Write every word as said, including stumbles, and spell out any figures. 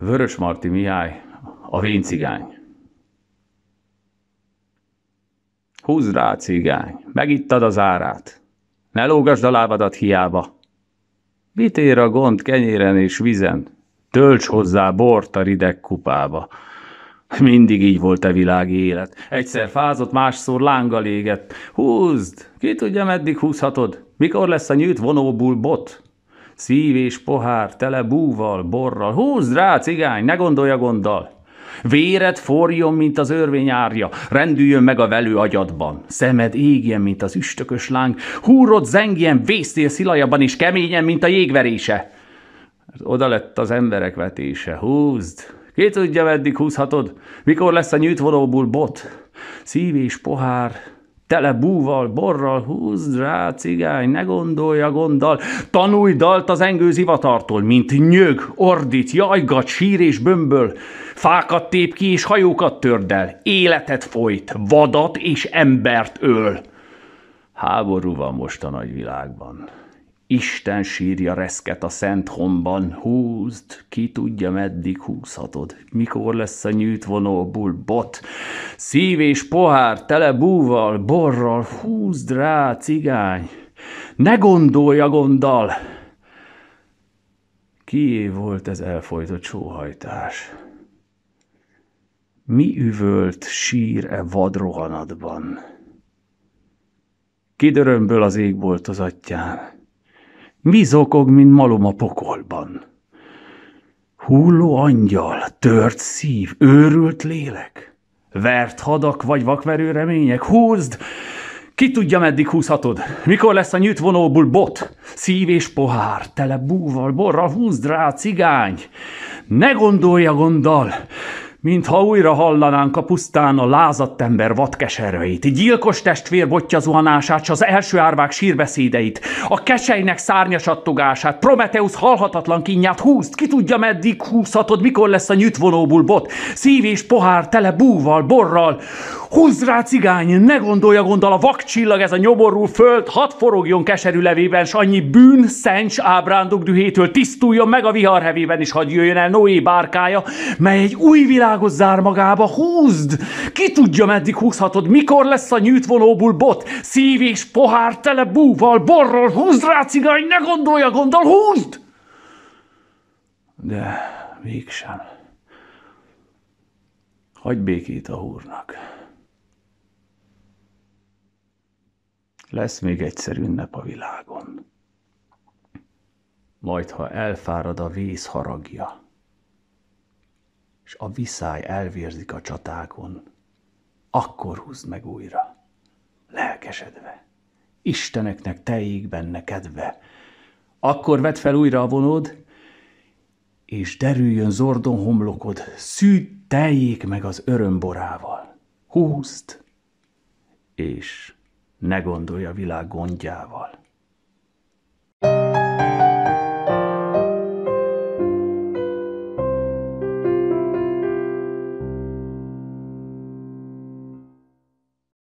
Vörösmarty Mihály, a véncigány. Húzd rá, cigány, megittad az árát. Ne lógasd a lábadat hiába. Mit ér a gond kenyéren és vizen? Tölts hozzá bort a rideg kupába. Mindig így volt a világi élet. Egyszer fázott, másszor lánggal égett. Húzd! Ki tudja, meddig húzhatod? Mikor lesz a nyűt vonóból bot? Szív és pohár, tele búval, borral. Húzd rá, cigány, ne gondolj a gonddal! Véred forjon, mint az örvény árja, rendüljön meg a velő agyadban. Szemed égjen, mint az üstökös láng, húrod zengjen, vésztél szilajabban, és keményen, mint a jégverése. Oda lett az emberek vetése. Húzd! Ki tudja, meddig húzhatod? Mikor lesz a nyűtvonóból bot? Szív és pohár, tele búval, borral. Húzd rá, cigány, ne gondolj a gonddal. Tanulj dalt az engő zivatartól, mint nyög, ordít, jajgat, sír és bömböl. Fákat tép ki és hajókat törd el. Életet folyt, vadat és embert öl. Háború van most a nagyvilágban. Isten sírja reszket a szent homban. Húzd, ki tudja, meddig húzhatod. Mikor lesz a nyűtvonóból bot? Szív és pohár, tele búval, borral. Húzd rá, cigány, ne gondolj a gonddal. Kié volt ez elfojtott sóhajtás? Mi üvölt sír-e vadrohanatban? Ki dörömböl az égboltozatján? Mi zokog, mint malom a pokolban? Hulló angyal, tört szív, őrült lélek? Vert hadak vagy vakverő remények? Húzd! Ki tudja, meddig húzhatod? Mikor lesz a nyűtvonóból bot? Szív és pohár, tele búval, borral. Húzd rá, cigány! Ne gondolj a gonddal! Mintha újra hallanánk a pusztán a lázadt ember vadkeserveit, gyilkos testvér botja zuhanását, s az első árvák sírbeszédeit, a keselynek szárnyasattogását, Prometeusz halhatatlan kínját. Húzd, ki tudja, meddig húzhatod, mikor lesz a nyűtvonóból bot? Szív és pohár, tele búval, borral. Húzd rá, cigány, ne gondolj a gonddal, a vakcsillag, ez a nyomorú föld, hadd forogjon keserű levében, s annyi bűn, szencs ábrándok dühétől tisztuljon meg a vihar hevében, és hadd jöjjön el Noé bárkája, mely egy új világot zár magába. Húzd! Ki tudja, meddig húzhatod, mikor lesz a nyűtvonóból bot? Szív és pohár, tele búval, borral. Húzd rá, cigány, ne gondolj a gonddal, húzd! De mégsem. Hagyj békét a húrnak. Lesz még egyszer ünnep a világon. Majd, ha elfárad a vész haragja, és a viszály elvérzik a csatákon, akkor húzd meg újra, lelkesedve, Isteneknek teljék benne kedve. Akkor vedd fel újra a vonód, és derüljön zordon homlokod, szűd teljék meg az örömborával. Húzd, és ne gondolj a világ gondjával.